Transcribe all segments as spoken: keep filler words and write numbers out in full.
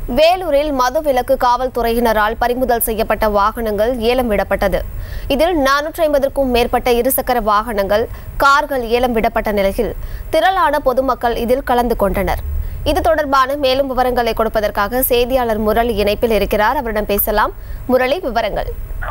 வேலூரில் மதுவிலக்கு காவல்துறையினரால் பறிமுதல் செய்யப்பட்ட வாகனங்கள் ஏலம் விடப்பட்டது. இதில் நானூற்றி ஐம்பதற்கும் மேற்பட்ட இருசக்கர வாகனங்கள், கார்கள் ஏலம் விடப்பட்ட நிலையில் திரளான பொதுமக்கள் இதில் கலந்து கொண்டனர். இது தொடர்பான மேலும் விவரங்களை கொடுப்பதற்காக செய்தியாளர் முரளி இணைப்பில் இருக்கிறார். அவரிடம் பேசலாம். முரளி, விவரங்கள்.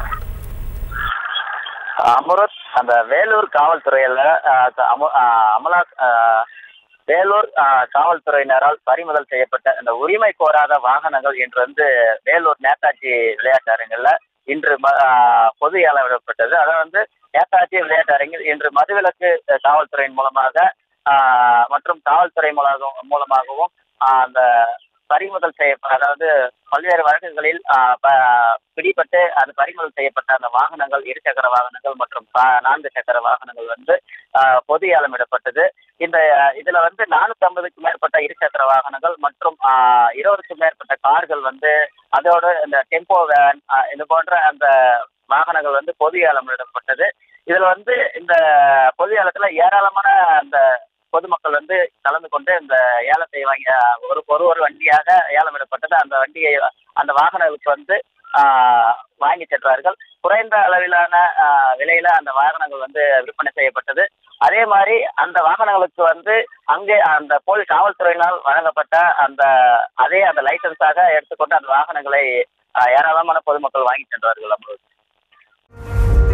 அமரத் அந்த வேலூர் காவல்துறையில அமலா வேலூர் காவல்துறையினரால் பறிமுதல் செய்யப்பட்ட இந்த உரிமை கோராத வாகனங்கள் என்று வந்து வேலூர் நேதாஜி விளையாட்டு அரங்கில் இன்று பொது ஏலம் விடப்பட்டது. அதை வந்து நேதாஜி விளையாட்டு அரங்கில் இன்று மதுவிலக்கு காவல்துறையின் மூலமாக மற்றும் காவல்துறை மூலமாகவும் அந்த பறிமுதல் செய்யப்பட்ட, அதாவது பல்வேறு வழக்குகளில் பிடிபட்டு அது பறிமுதல் செய்யப்பட்ட அந்த வாகனங்கள், இருசக்கர வாகனங்கள் மற்றும் நான்கு சக்கர வாகனங்கள் வந்து பொது ஏலம் விடப்பட்டது. இந்த இதுல வந்து நானூத்தி ஐம்பதுக்கும் மேற்பட்ட இருசக்கர வாகனங்கள் மற்றும் இருபதுக்கும் மேற்பட்ட கார்கள் வந்து அதோட இந்த டெம்போ வேன் இது போன்ற அந்த வாகனங்கள் வந்து பொது ஏலம் விடப்பட்டது. இதுல வந்து இந்த பொது ஏலத்துல ஏராளமான அந்த பொதுமக்கள் வந்து கலந்து கொண்டு இந்த ஏலத்தை வாங்கி ஒரு ஒரு ஒரு வண்டியாக ஏலம் விடப்பட்டது. அந்த வண்டியை அந்த வாகனங்களுக்கு வந்து வாங்கி சென்றார்கள். குறைந்த அளவிலான விலையில அந்த வாகனங்கள் வந்து விற்பனை செய்யப்பட்டது. அதே மாதிரி அந்த வாகனங்களுக்கு வந்து அங்கே அந்த போலீஸ் காவல்துறையினால் வழங்கப்பட்ட அந்த அதே அந்த லைசன்ஸாக எடுத்துக்கொண்டு அந்த வாகனங்களை ஏராளமான பொதுமக்கள் வாங்கி சென்றார்கள்.